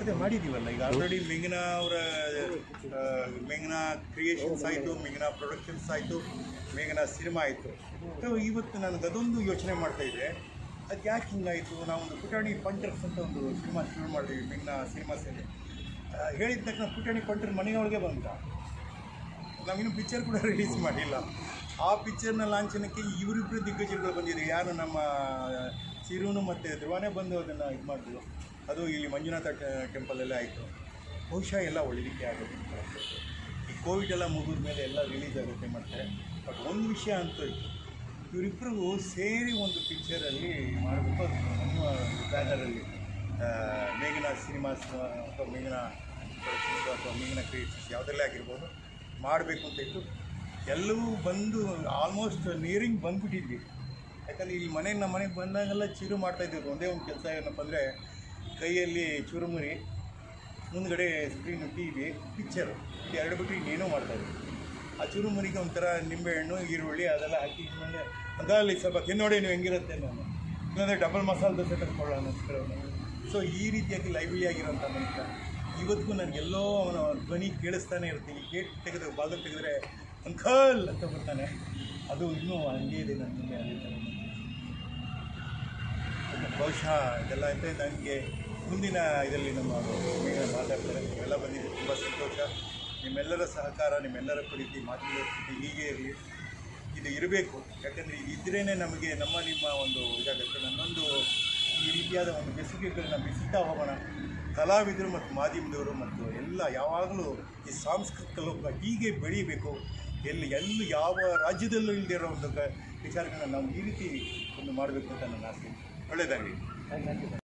ಸ್ಪರ್ಧೆ ಮಾಡಿದ್ದೀವಲ್ಲ ಈಗ ಆಲ್ರೆಡಿ ಮೆಂಗನಾ ಅವರ ಮೆಂಗನಾ ಕ್ರಿಯೇಷನ್ಸ್ ಆಯಿತು, ಮೆಂಗನಾ ಪ್ರೊಡಕ್ಷನ್ಸ್ ಆಯಿತು, ಮೆಂಗನಾ ಸಿನಿಮಾ ಆಯಿತು. ಇವತ್ತು ನನಗೆ ಅದೊಂದು ಯೋಚನೆ ಮಾಡ್ತಾಯಿದ್ದೆ, ಅದು ಯಾಕೆ ಹಿಂಗಾಯಿತು. ನಾವೊಂದು ಪುಟಾಣಿ ಪಂಟರ್ಸ್ ಅಂತ ಒಂದು ಸಿನಿಮಾ ಶುರು ಮಾಡಿದ್ವಿ ಮೆಂಗನಾ ಸಿನಿಮಾಸಲ್ಲಿ. ಹೇಳಿದ ತಕ್ಷಣ ಪುಟಾಣಿ ಪಂಟರ್ ಮನೆಯೊಳಗೆ ಬಂದ. ನಾವಿನ್ನೂ ಪಿಕ್ಚರ್ ಕೂಡ ರಿಲೀಸ್ ಮಾಡಿಲ್ಲ. ಆ ಪಿಕ್ಚರ್ನ ಲಾಂಛನಕ್ಕೆ ಇವರಿಬ್ಬರು ದಿಗ್ಗಜಗಳು ಬಂದಿದೆ. ಯಾರು ನಮ್ಮ ಸಿರೂನು ಮತ್ತು ಧ್ರುವನೇ ಬಂದು ಅದನ್ನು ಇದು ಮಾಡಿದ್ರು. ಅದು ಇಲ್ಲಿ ಮಂಜುನಾಥ ಟೆಂಪಲಲ್ಲೇ ಆಯಿತು. ಬಹುಶಃ ಎಲ್ಲ ಒಳ್ಳೆಯದಕ್ಕೆ ಆಗುತ್ತೆ. ಈ ಕೋವಿಡ್ ಎಲ್ಲ ಮುಗಿದ ಮೇಲೆ ಎಲ್ಲ ರಿಲೀಸ್ ಆಗುತ್ತೆ. ಮತ್ತು ಬಟ್ ಒಂದು ವಿಷಯ ಅಂತೂ ಇತ್ತು, ಇವರಿಬ್ಬರಿಗೂ ಸೇರಿ ಒಂದು ಪಿಕ್ಚರಲ್ಲಿ ಮಾಡಬೇಕು. ನಮ್ಮ ಬ್ಯಾನರಲ್ಲಿ ಮೇಘನಾ ಸಿನಿಮಾಸ್ ಅಥವಾ ಮೇಘನಾ ಪ್ರೊಡಕ್ಷನ್ಸ್ ಅಥವಾ ಮೇಘನಾ ಕ್ರಿಯೇಷನ್ಸ್ ಯಾವುದರಲ್ಲೇ ಆಗಿರ್ಬೋದು ಮಾಡಬೇಕು ಅಂತ ಇತ್ತು. ಎಲ್ಲವೂ ಬಂದು ಆಲ್ಮೋಸ್ಟ್ ನಿಯರಿಂಗ್ ಬಂದುಬಿಟ್ಟಿದ್ವಿ. ಯಾಕಂದರೆ ಈ ನಮ್ಮ ಮನೆಗೆ ಬಂದಾಗೆಲ್ಲ ಚಿರು ಮಾಡ್ತಾಯಿದ್ವಿ. ಒಂದೇ ಒಂದು ಕೆಲಸ ಏನಪ್ಪ ಅಂದರೆ, ಕೈಯಲ್ಲಿ ಚುರುಮುರಿ, ಮುಂದ್ಗಡೆ ಸ್ಕ್ರೀನು ಟಿ ವಿ, ಪಿಕ್ಚರು, ಎರಡು ಬಿಟ್ಟು ಇನ್ನೇನೋ ಮಾಡ್ತಾಯಿದ್ವಿ. ಆ ಚುರುಮುರಿಗೆ ಒಂಥರ ನಿಂಬೆಹಣ್ಣು, ಈರುಳ್ಳಿ ಅದೆಲ್ಲ ಹಾಕಿ ಅಲ್ಲಿ ಸ್ವಲ್ಪ ತಿನ್ನೋಡಿ ನೀವು ಹೆಂಗಿರುತ್ತೆ ನಾನು, ಇಲ್ಲಾಂದರೆ ಡಬಲ್ ಮಸಾಲೆ ದೋಸೆ ತಗೊಳ್ಳೋಣ ಅಂತ. ಸೊ ಈ ರೀತಿಯಾಗಿ ಲೈವ್ಲಿ ಆಗಿರೋಂಥ ಮನುಷ್ಯ ಇವತ್ತಿಗೂ ನನಗೆಲ್ಲೋ ಅವನ ಧ್ವನಿ ಕೇಳಿಸ್ತಾನೆ ಇರ್ತೀನಿ. ಗೇಟ್ ತೆಗೆದು ಬಾಗಿಲು ತೆಗೆದ್ರೆ ಅಂಕಲ್ ಅಂತ ಬರ್ತಾನೆ. ಅದು ಇನ್ನೂ ಹಂಗೆ ಇದೆ ನನ್ನ ಮುಂದೆ. ಅದೇ ಥರ ಬಹುಶಃ ಇದೆಲ್ಲ ಅಂತ ನನಗೆ ಮುಂದಿನ ಇದರಲ್ಲಿ ನಮ್ಮ ಮಾತಾಡ್ತಾರೆ. ನೀವೆಲ್ಲ ಬಂದಿದ್ದು ತುಂಬ ಸಂತೋಷ. ನಿಮ್ಮೆಲ್ಲರ ಸಹಕಾರ, ನಿಮ್ಮೆಲ್ಲರ ಪ್ರೀತಿ, ಮಾತುಗಳ ಸ್ಥಿತಿ ಹೀಗೆ ಇರಲಿ. ಇದು ಇರಬೇಕು. ಯಾಕಂದರೆ ಇದ್ರೇ ನಮಗೆ ನಿಮ್ಮ ಒಂದು ಇದಾಗುತ್ತೆ. ನನ್ನೊಂದು ಈ ರೀತಿಯಾದ ಒಂದು ಬೆಸುಗೆಗಳನ್ನ ಬಿಸುತ್ತಾ ಹೋಗೋಣ. ಕಲಾವಿದರು ಮತ್ತು ಮಾಧ್ಯಮದವರು ಮತ್ತು ಎಲ್ಲ ಯಾವಾಗಲೂ ಈ ಸಾಂಸ್ಕೃತಿಕ ಲೋಕ ಹೀಗೆ ಬೆಳೀಬೇಕು. ಎಲ್ಲೂ ಯಾವ ರಾಜ್ಯದಲ್ಲೂ ಇಲ್ಲದೆ ಇರೋ ಒಂದು ವಿಚಾರಗಳನ್ನ ನಾವು ಈ ರೀತಿ ಒಂದು ಮಾಡಬೇಕು ಅಂತ ನನ್ನ ಆಸೆ. ಒಳ್ಳೆಯದಾಗಲಿ.